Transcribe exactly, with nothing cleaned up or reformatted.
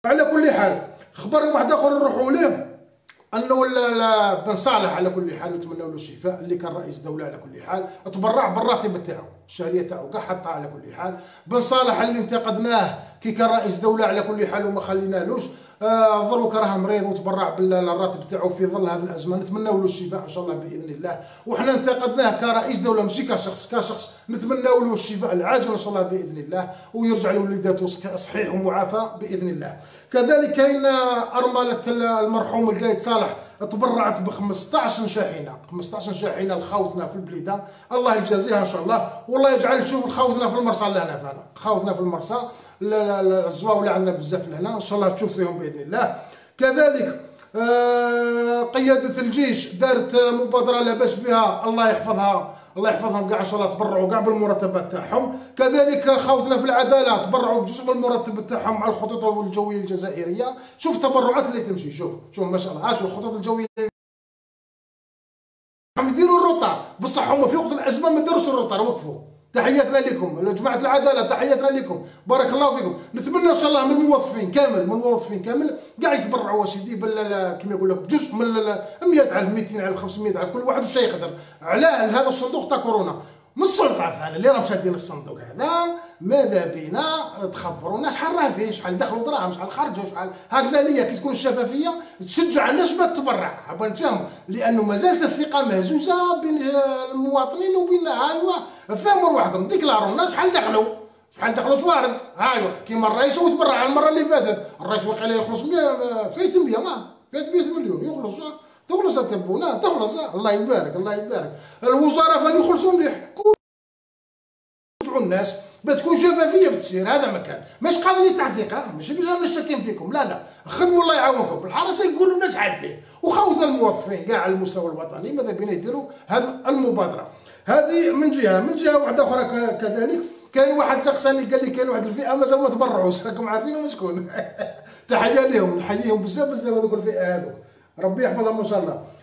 على كل حال خبر واحد اخر نروحوا ليه انه بن صالح على كل حال نتمنوا له الشفاء، اللي كان رئيس دوله على كل حال تبرع بالراتب تاعو، الشهريه تاعو كاع حطها على كل حال. بن صالح اللي انتقدناه كي كان رئيس دوله على كل حال وما خلينالوش، آه ضروك راه مريض وتبرع بالراتب تاعو في ظل هذه الازمه، نتمنوا له الشفاء ان شاء الله باذن الله. وحنا انتقدناه كرئيس دوله ماشي كشخص، كشخص نتمنوا له الشفاء العاجل ان شاء الله باذن الله، ويرجع لوليداته صحيح ومعافى باذن الله. كذلك كاين ارمله المرحوم القايد صالح تبرعت ب خمسطاش شاحنه، خمسطاش شاحنه لخاوتنا في البليده، الله يجازيها ان شاء الله، والله يجعل تشوف خاوتنا في المرسى لهنا فانا خاوتنا في المرسى الزواوله عندنا بزاف لهنا ان شاء الله تشوف فيهم باذن الله. كذلك آه قياده الجيش دارت مبادره لاباس بها، الله يحفظها الله يحفظهم كاع ان شاء الله، تبرعوا كاع بالمرتبات تاعهم. كذلك خاوتنا في العداله تبرعوا بجزء من المرتب تاعهم مع الخطوط الجويه الجزائريه. شوف التبرعات اللي تمشي، شوف شوف ما شاء الله، ها شوف الخطوط الجويه عم يديروا الروطار، بصح هما في وقت الازمه ما داروش الروطار، وقفوا. تحياتنا لكم جماعه العداله، تحياتنا لكم، بارك الله فيكم. نتمنى ان شاء الله من الموظفين كامل، من الموظفين كامل كاع يتبرعوا اسيدي بال كما يقول لك بجزء من مئة ألف مئتين ألف خمسمئة ألف، كل واحد واش يقدر على هذا الصندوق تاع كورونا. من السلطه فعلا اللي راهم شادين الصندوق هذا، ماذا بينا تخبرونا شحال راه فيه، شحال دخلوا دراهم، شحال خرجوا، شحال هكذا. ليا كي تكون الشفافيه تشجع الناس باش تتبرع، حابين نتفاهموا، لانه مازالت الثقه مهزوزه بين المواطنين وبين ايوا فهموا رواحكم، ديكلاروا الناس شحال دخلوا، شحال دخلوا سوارد، ايوا كيما الرئيس هو تبرع على المره اللي فاتت، الرئيس وقيله يخلص مئة فايت مئة ما فايت مئة مليون يخلص، تخلص تبونا تخلص، الله يبارك الله يبارك. الوزاره فاني يخلصوا مليح الناس بتكون شفافيه في التسيير، هذا مكان ماش قضيه تاع ثقه، ماشي باش نشتكين فيكم، لا لا خدموا الله يعاونكم، بالحرس يقولوا لنا شحال فيه، وخاوتنا الموظفين كاع على المستوى الوطني ماذا بينا يديروا هذه المبادره. هذه من جهه، من جهه واحده اخرى كذلك كاين واحد سقساني قال لي كاين واحد الفئه مازال ما تبرعوش، راكم عارفين شكون. تحيه لهم، نحييهم بزاف بزاف هذوك الفئه هذوك، ربي يحفظهم ان شاء الله.